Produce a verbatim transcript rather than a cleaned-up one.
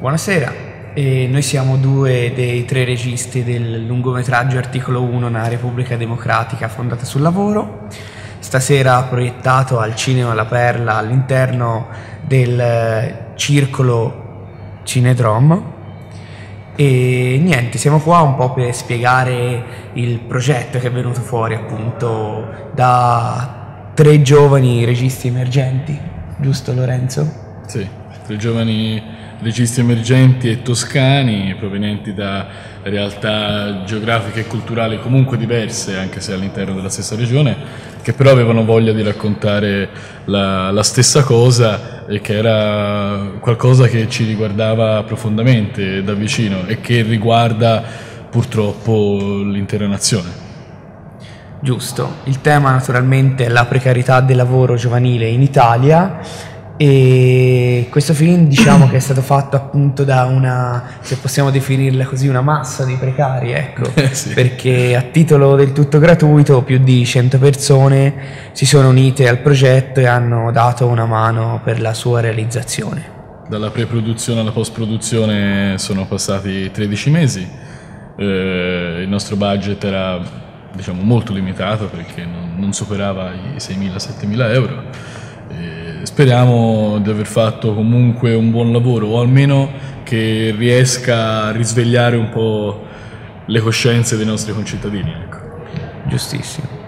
Buonasera, e noi siamo due dei tre registi del lungometraggio Articolo uno, una Repubblica Democratica fondata sul lavoro. Stasera proiettato al Cinema La Perla all'interno del Circolo Cinedrom. E niente, siamo qua un po' per spiegare il progetto che è venuto fuori appunto da tre giovani registi emergenti, giusto Lorenzo? Sì, tre giovani registi emergenti e toscani provenienti da realtà geografiche e culturali comunque diverse, anche se all'interno della stessa regione, che però avevano voglia di raccontare la, la stessa cosa e che era qualcosa che ci riguardava profondamente da vicino e che riguarda purtroppo l'intera nazione. Giusto, il tema naturalmente è la precarietà del lavoro giovanile in Italia. E questo film diciamo che è stato fatto appunto da una, se possiamo definirla così, una massa di precari, ecco, Eh sì. perché a titolo del tutto gratuito più di cento persone si sono unite al progetto e hanno dato una mano per la sua realizzazione. Dalla pre-produzione alla post-produzione sono passati tredici mesi, eh, il nostro budget era diciamo molto limitato perché non, non superava i seimila settemila euro. E speriamo di aver fatto comunque un buon lavoro, o almeno che riesca a risvegliare un po' le coscienze dei nostri concittadini. Ecco. Giustissimo.